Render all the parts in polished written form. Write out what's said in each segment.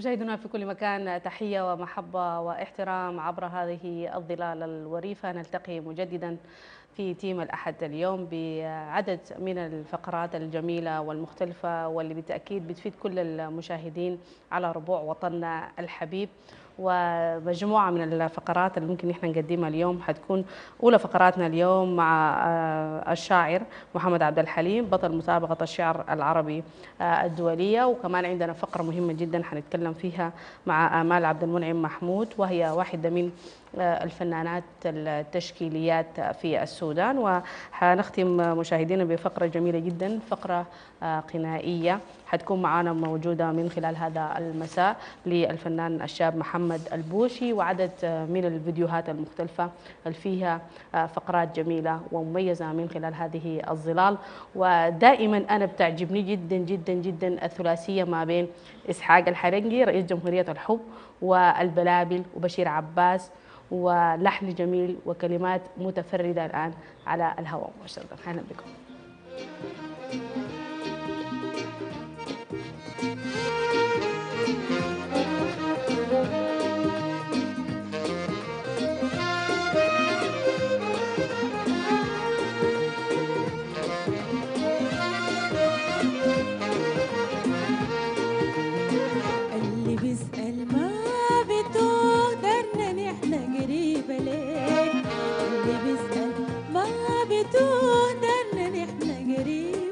مشاهدينا في كل مكان، تحية ومحبة واحترام عبر هذه الظلال الوريفة. نلتقي مجددا في تيم الأحد اليوم بعدد من الفقرات الجميلة والمختلفة واللي بالتأكيد بتفيد كل المشاهدين على ربوع وطننا الحبيب. ومجموعة من الفقرات اللي ممكن نحن نقدمها اليوم حتكون أولى فقراتنا اليوم مع الشاعر محمد عبد الحليم بطل مسابقة الشعر العربي الدولية. وكمان عندنا فقرة مهمة جدا حنتكلم فيها مع آمال عبد المنعم محمود، وهي واحدة من الفنانات التشكيليات في السودان. وحنختم مشاهدينا بفقرة جميلة جدا، فقرة غنائية حتكون معنا موجودة من خلال هذا المساء للفنان الشاب محمد البوشي، وعدد من الفيديوهات المختلفة اللي فيها فقرات جميلة ومميزة من خلال هذه الظلال. ودائما أنا بتعجبني جدا جدا جدا الثلاثية ما بين إسحاق الحرنجي رئيس جمهورية الحب والبلابل وبشير عباس، ولحن جميل وكلمات متفردة الآن على الهواء مباشرة. أهلا بكم. اللي بيسأل ما بتوه درنا نحن قريبة ليه، اللي بيسأل ما بتوه درنا نحن قريبة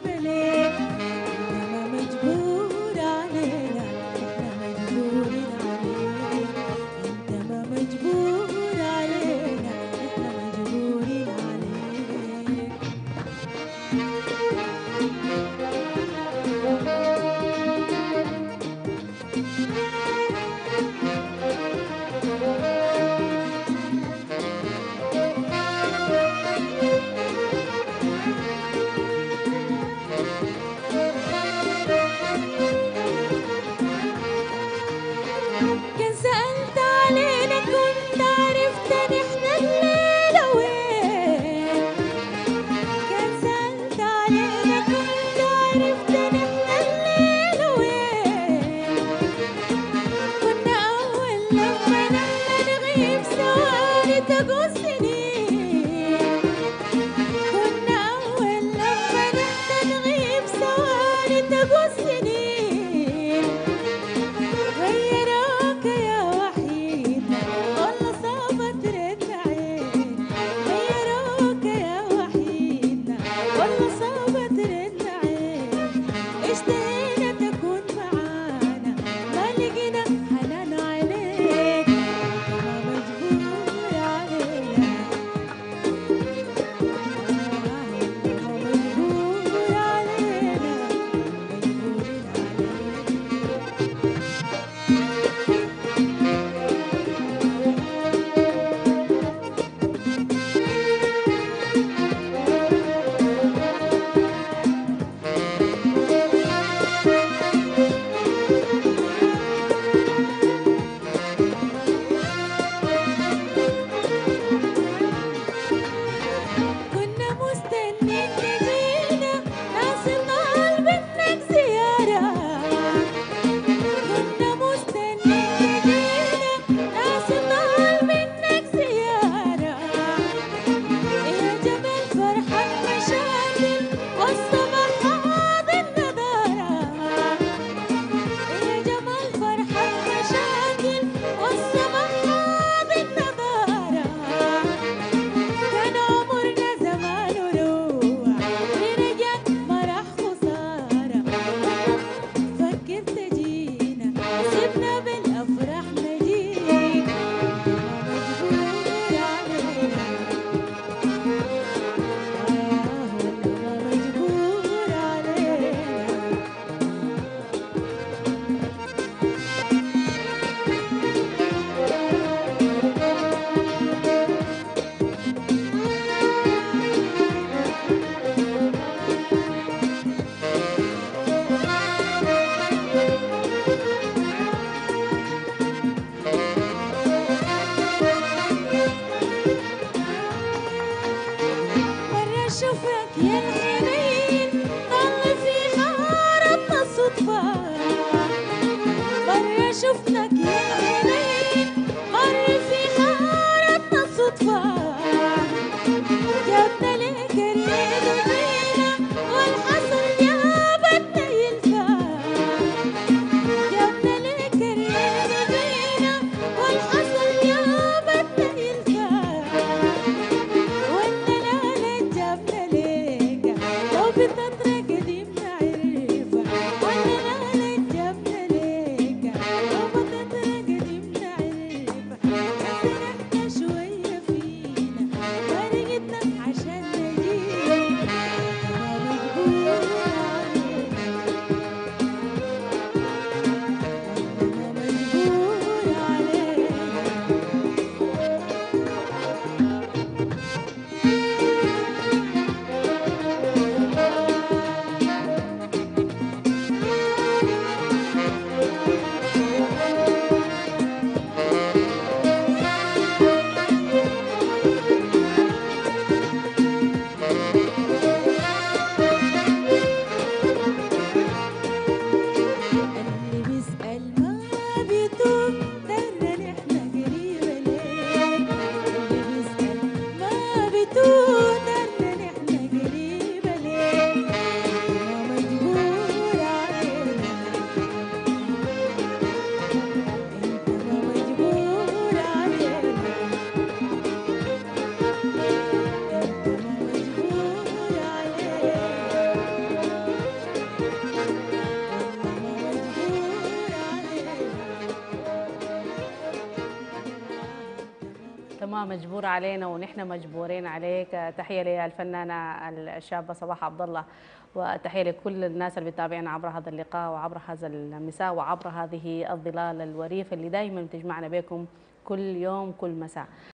وما مجبور علينا ونحن مجبورين عليك. تحية للفنانة الشابة صباح عبد الله، وتحية لكل الناس اللي بتتابعنا عبر هذا اللقاء وعبر هذا المساء وعبر هذه الظلال الوريفة اللي دائما بتجمعنا بكم كل يوم كل مساء.